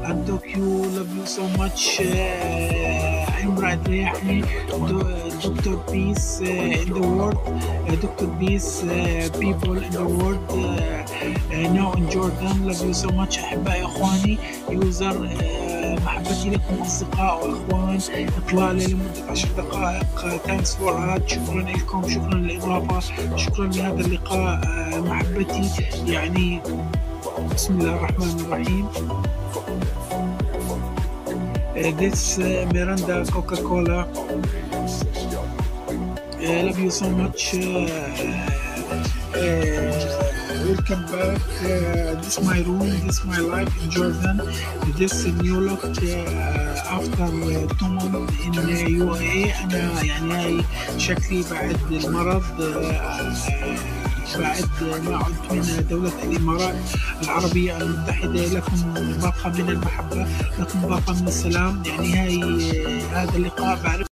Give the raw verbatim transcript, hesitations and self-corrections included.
أدوك يو لاف يو سو ماتش. امرأة تريحني. دكتور بيس in the world. دكتور بيس people in the world now in Jordan. love you so much أحبائي أخواني. يوزر محبتي لكم أصدقاء وأخوان. إطلالة لمدة عشر دقائق. thanks for that. شكرا لكم، شكرا للإضافة، شكرا لهذا اللقاء. محبتي يعني بسم الله الرحمن الرحيم. This uh, Miranda Coca-Cola. Uh, love you so much. Uh, uh, welcome back. Uh, this is my room. This is my life in Jordan. This new look uh, after uh, two months in uh, U A E. أنا يعني هاي شكلي بعد المرض. uh, بعد ما عدت من دولة الإمارات العربية المتحدة. لكم باقة من المحبة، لكم باقة من السلام. يعني هاي هذا اللقاء بعرف